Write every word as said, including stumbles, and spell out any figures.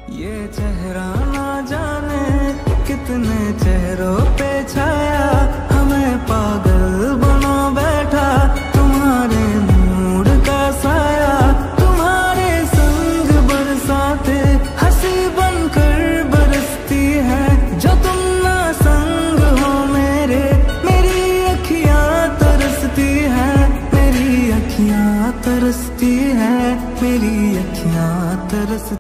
ये चेहरा ना जाने कितने चेहरों पे छाया, हमें पागल बना बैठा तुम्हारे मूड का साया। तुम्हारे संग बरसाते हंसी बनकर बरसती है, जो तुम ना संग हो मेरे, मेरी अखियां तरसती है, मेरी अखियां तरसती है, मेरी अखियां तरसती